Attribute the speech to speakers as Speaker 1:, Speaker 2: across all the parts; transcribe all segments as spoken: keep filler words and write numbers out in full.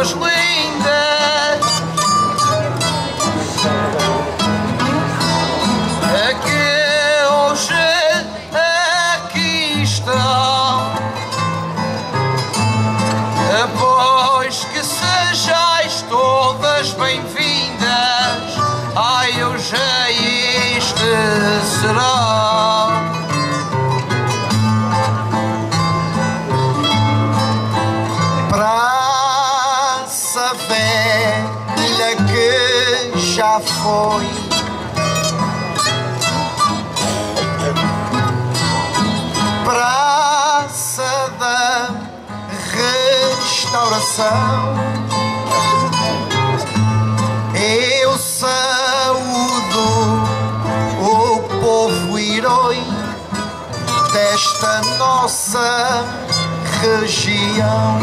Speaker 1: pessoas lindas que hoje aqui estão, pois que sejais todas bem-vindas, ai, hoje este será. Praça velha que já foi, praça da restauração, eu saúdo o povo herói desta nossa região.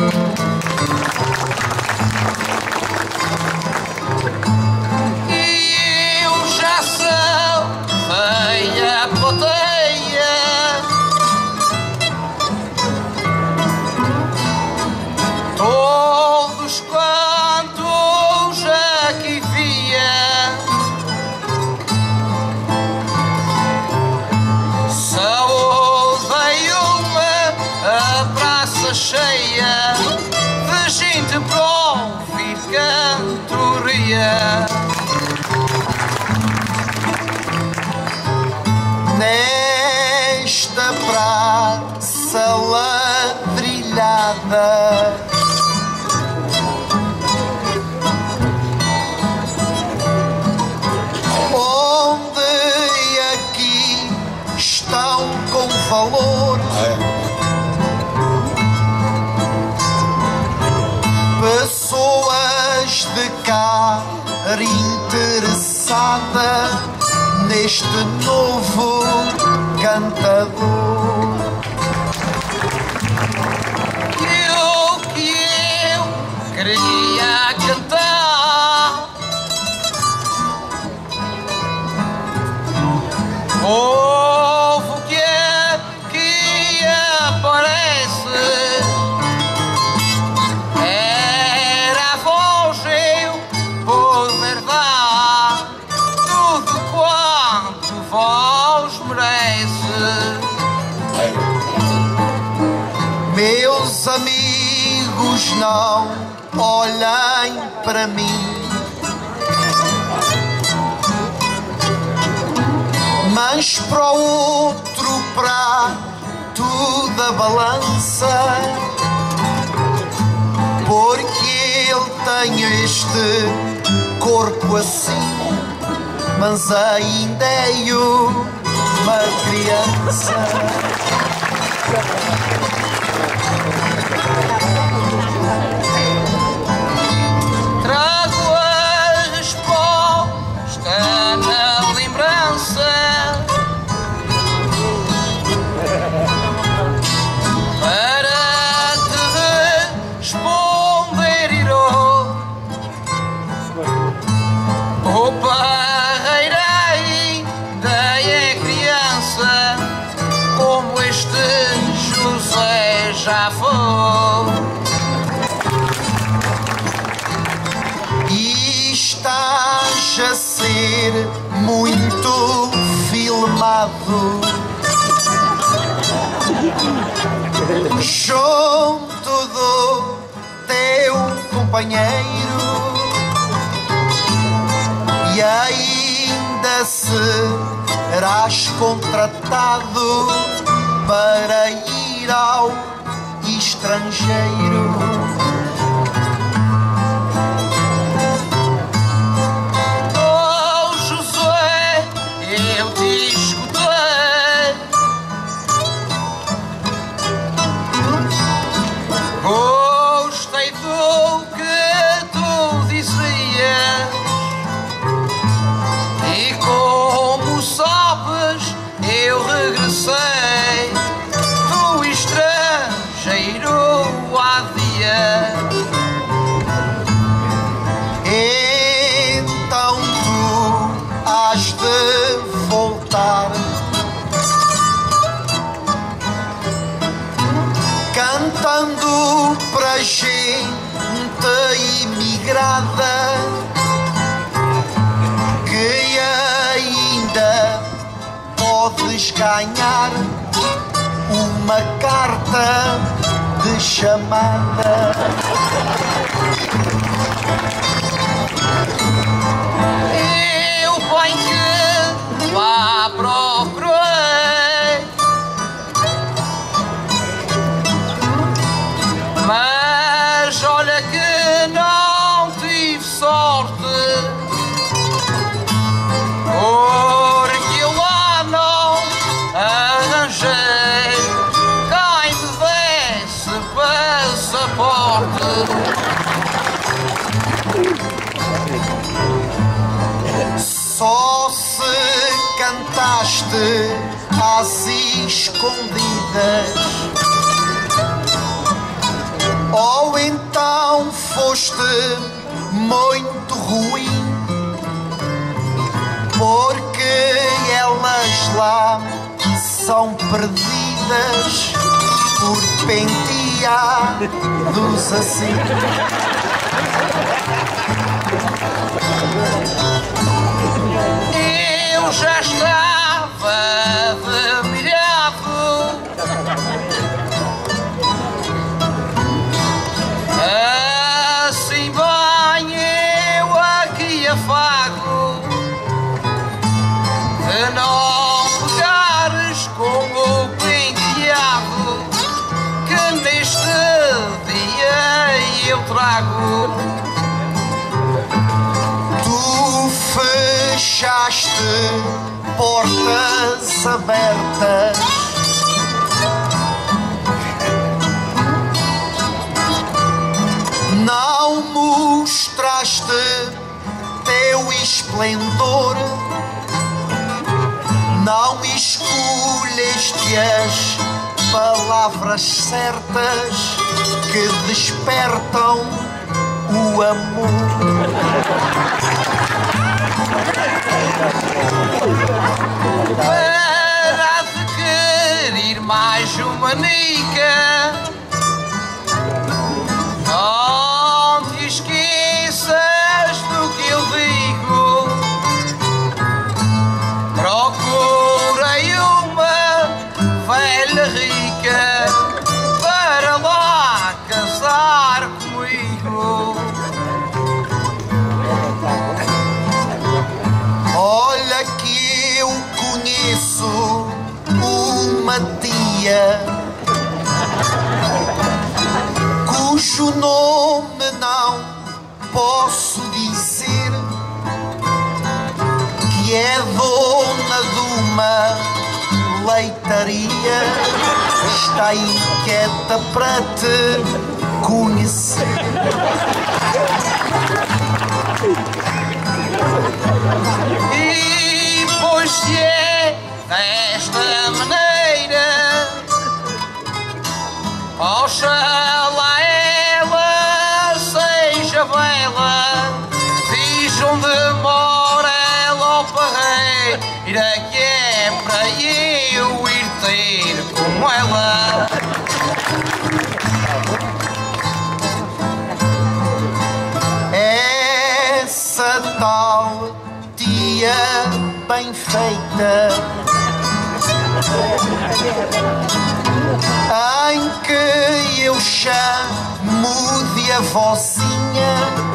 Speaker 1: E eu já sou feia plateia, todos quantos aqui via, saúdei uma praça cheia de gente para ouvir cantoria. Nesta praça ladrilhada, onde aqui estão com valor pessoas de cara interessada neste novo cantador. E o que eu queria cantar, povo que aqui aparece, era a voz eu poder dar tudo quanto vós merece. Meus amigos, não olhem para mim, mas para o outro prato da balança, porque ele tem este corpo assim, mas ainda é uma criança. Trago a resposta na lembrança, para te responder, irô. O Parreira ainda é criança, como este José já foi. E estás a ser muito filmado junto do teu companheiro, e ainda serás contratado para ir ao estrangeiro. Oh Josué, eu te escutei, gostei do que tu dizias, e como sabes eu regressei do estrangeiro há dia. Então tu hás de voltar, cantando para gente imigrada que ainda podes ganhar uma carta de chamada.
Speaker 2: Eu bem que lá procurei, mas olha que não tive sorte, porque eu lá não arranjei quem me desse passaporte.
Speaker 1: Só se cantaste às escondidas, ou então foste muito ruim, porque elas lá são perdidas por penteados assim.
Speaker 2: Eu já estava admirado, assim bem eu aqui afago, de não pegares com o penteado que neste dia eu trago.
Speaker 1: Fechaste portas abertas, não mostraste teu esplendor, não escolheste as palavras certas que despertam o amor.
Speaker 2: Para adquirir mais uma nica, não te esqueças do que eu digo. Procurei uma velha rica para lá casar comigo.
Speaker 1: Olha que eu conheço uma tia cujo nome não posso dizer, que é dona de uma leitaria, está inquieta para te conhecer.
Speaker 2: E pois se é desta maneira, oxalá ela seja bela, diz onde mora ela ao parreira, que é para eu ir ter com ela.
Speaker 1: Essa tal tia bem feita, em que eu chamo de avózinha,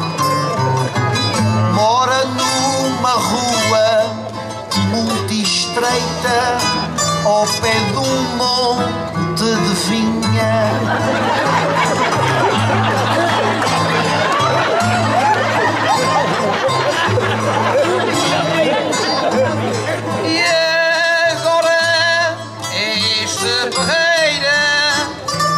Speaker 1: mora numa rua muito estreita, ao pé de um monte de vinha.
Speaker 2: E agora este parreira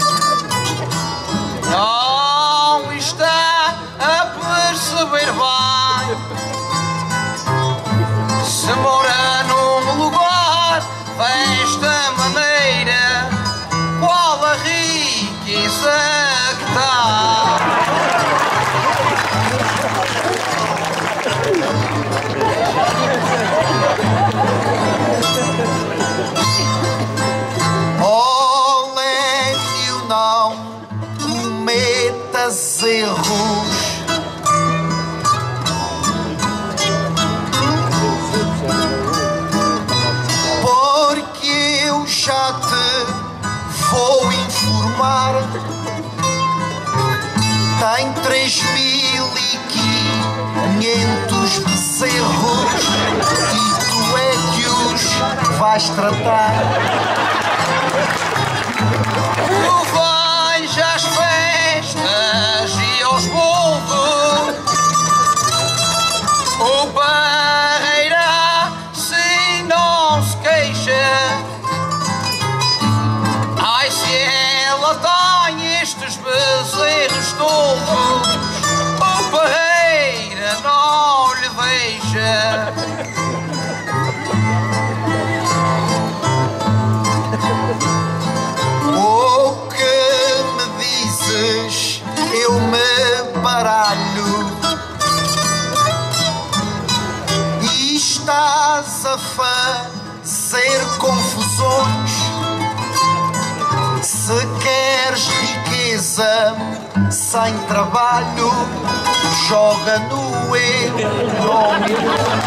Speaker 2: não está a perceber bem, se mora num lugar desta maneira, qual a riqueza que está.
Speaker 1: Oh, Lécio, não cometas erros vais tratar.
Speaker 2: Tu vais às festas e aos bolos, o Parreira se não se queixa. Ai, se ela tem estes bezerros todos, o Parreira não lhe veja.
Speaker 1: O que me dizes, eu me baralho. E estás a fazer confusões. Se queres riqueza sem trabalho, joga no euro.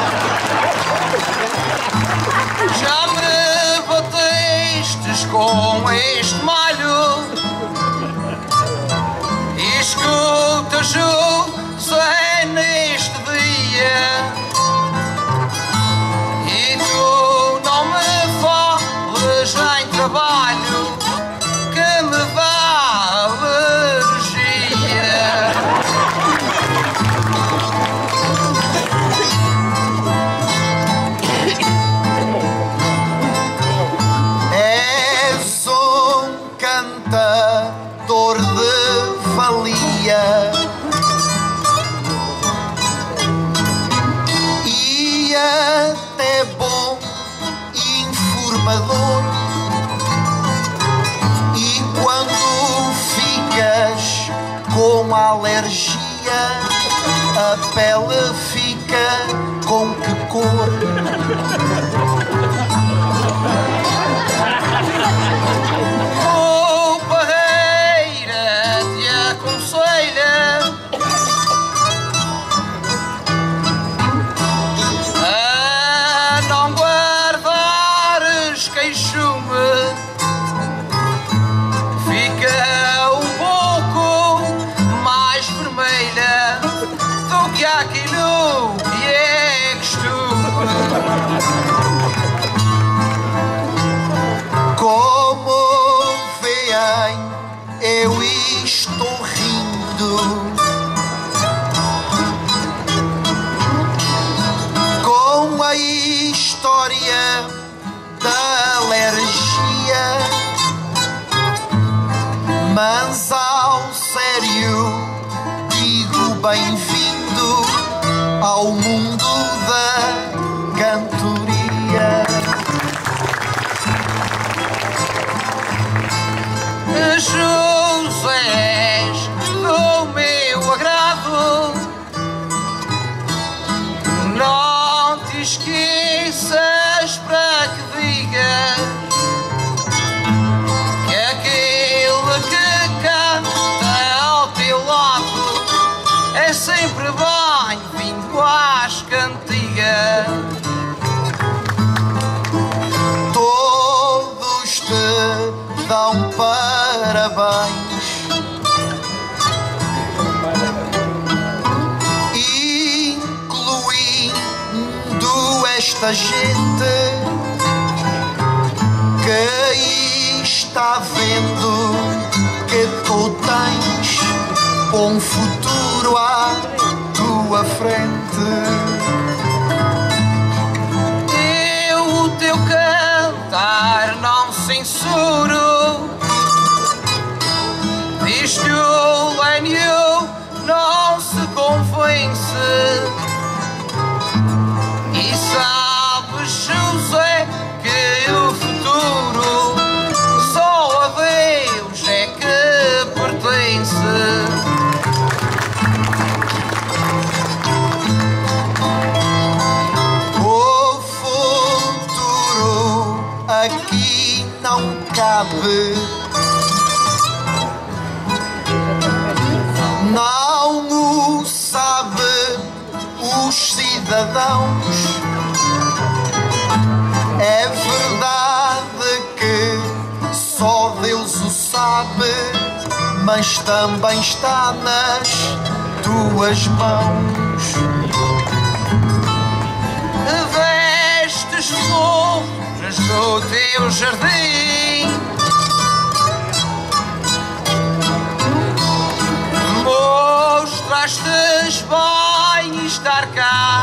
Speaker 2: Já me batestes com este malho. Escuta, José, neste dia, e tu não me fales em trabalho, que me vá alergia.
Speaker 1: És um cantador de valia e até bom informador. E quando ficas com alergia, a pele fica com que cor?
Speaker 2: O Parreira te aconselha a não guardares queixume. Fica um pouco mais vermelha do que aquilo que é costume.
Speaker 1: Como veem, eu estou rindo com a história da alergia, mas ao sério digo bem-vindo ao mundo da cantoria.
Speaker 2: José do meu agrado, não te esqueças para que digas que aquele que canta ao teu lado é sempre bem-vindo às cantigas.
Speaker 1: Todos te dão parabéns, incluindo esta gente que está vendo que tu tens um futuro à tua frente.
Speaker 2: Eu o teu cantar não censuro, diz que o Lénio não se convence. E sabes, José, que o futuro só a Deus é que pertence.
Speaker 1: O futuro aqui não cabe, não o sabe os cidadãos. É verdade que só Deus o sabe, mas também está nas tuas mãos.
Speaker 2: Vestes flores do teu jardim. Mostraste bem estar cá.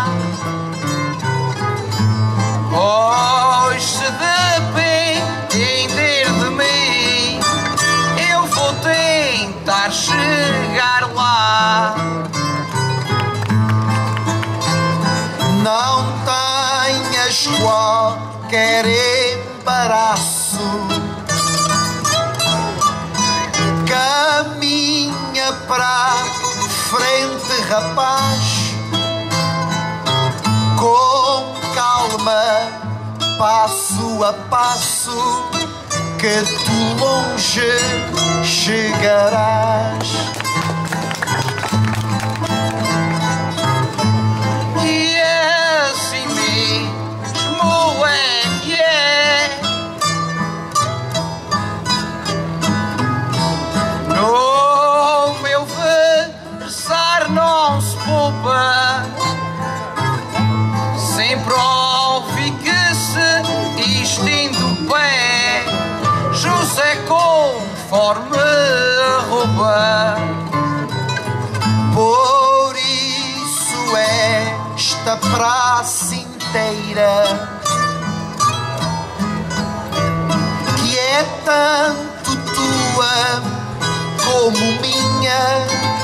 Speaker 2: Pois se depender de mim, eu vou tentar chegar lá.
Speaker 1: Não tenhas qualquer embaraço, caminha para frente, rapaz, com calma, passo a passo, que tu longe chegarás.
Speaker 2: E assim mesmo é que é. No meu versar não se poupa, sempre ouvi que se estende o pé, José conforme a roupa.
Speaker 1: Por isso esta praça inteira, que é tanto tua como minha,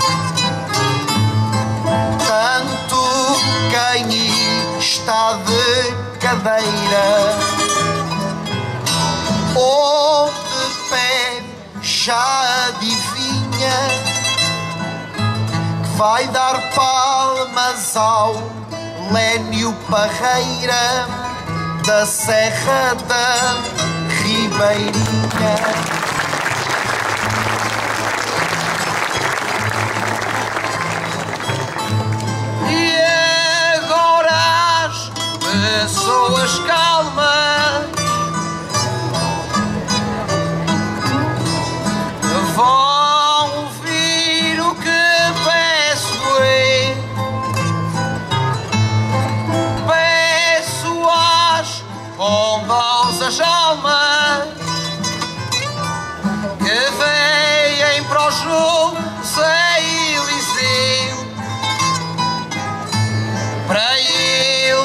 Speaker 1: tanto quem está de cadeira ou de pé já adivinha que vai dar palmas ao Lénio Parreira da Serra da Ribeirinha.
Speaker 2: Pessoas calmas vão ouvir o que peço eu. Peço às bondosas almas que veem para o José Eliseu, para ele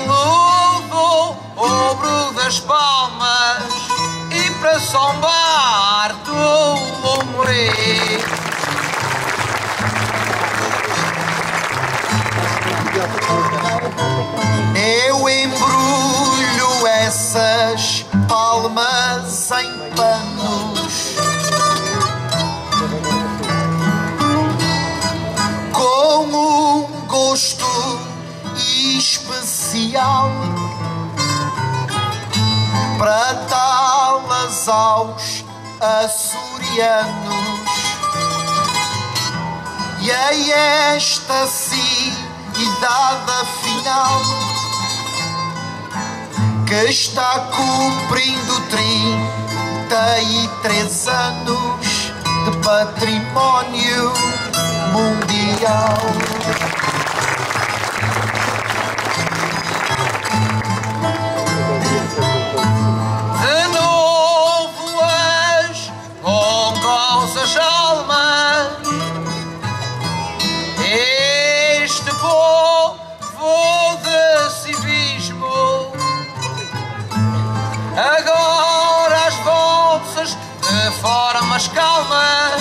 Speaker 2: obro das palmas e para sombar do Lomoré.
Speaker 1: Eu embrulho essas palmas em panos, com um gosto especial, para dá-las aos açorianos e a esta cidade final que está cumprindo trinta e três anos de património mundial.
Speaker 2: As almas, este povo de civismo, agora as vossas de formas calmas,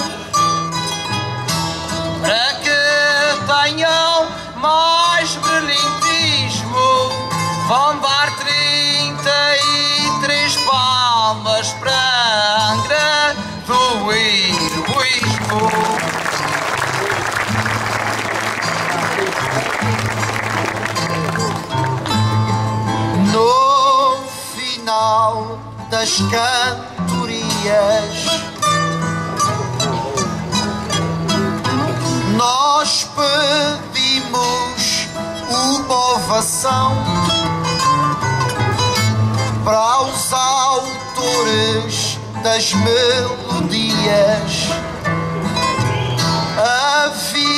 Speaker 2: para que tenham mais brilhantismo, vão dar trinta e três palmas para Angra do Heroísmo.
Speaker 1: No final das cantorias, nós pedimos uma ovação para os autores das melodias, a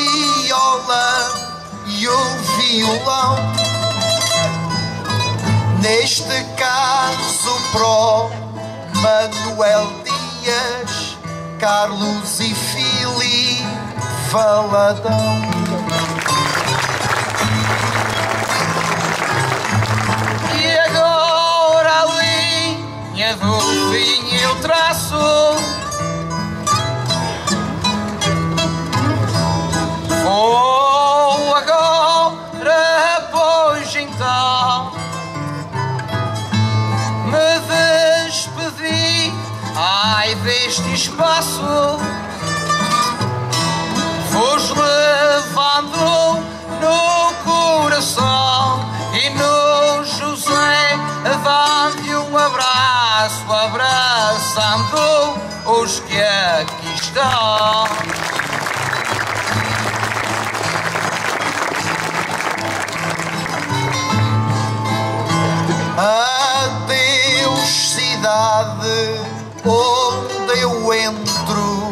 Speaker 1: viola e o violão, neste caso pro Manuel Dias, Carlos e Fili Valadão.
Speaker 2: E agora a linha do fim eu traço, vou agora, pois então me despedi, ai, deste espaço, vos levando no coração e no José dando-lhe um abraço, abraçando os que aqui estão.
Speaker 1: Adeus, cidade onde eu entro,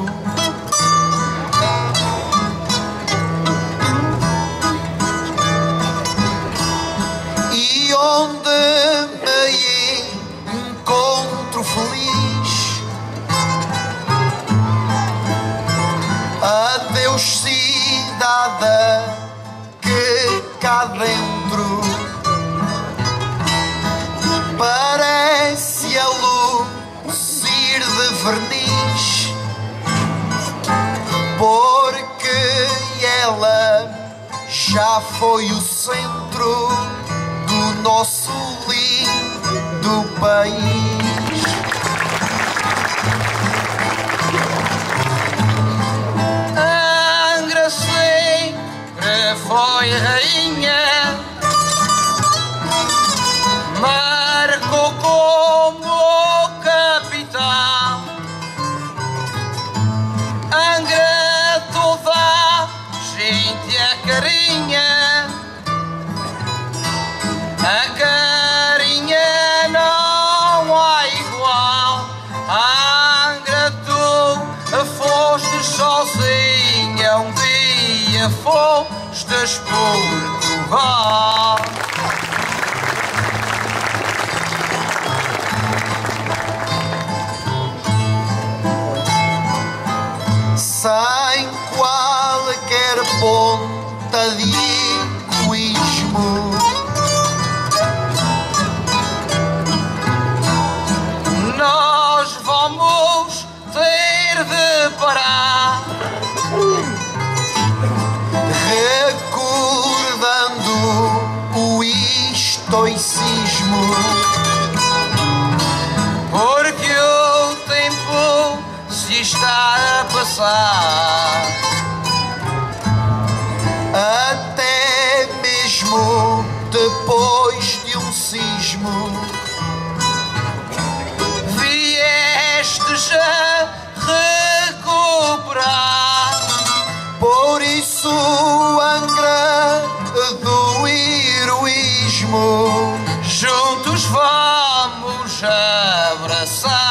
Speaker 1: e onde me encontro feliz. Adeus, cidade que cá dentro parece a lucir de verniz, porque ela já foi o centro do nosso lindo país.
Speaker 2: Angra sempre foi rainha, marcou como capitão. Angra toda a gente a carinha, a carinha não há igual. Angra, tu foste sozinha, um dia fostes Portugal.
Speaker 1: Sem qualquer ponta de egoísmo,
Speaker 2: nós vamos ter de parar,
Speaker 1: recordando o estoicismo,
Speaker 2: porque o tempo se está a passar.
Speaker 1: até mesmo depois de um sismo.
Speaker 2: Viestes a recuperar,
Speaker 1: Por isso, Angra do heroísmo,
Speaker 2: juntos vamos abraçar.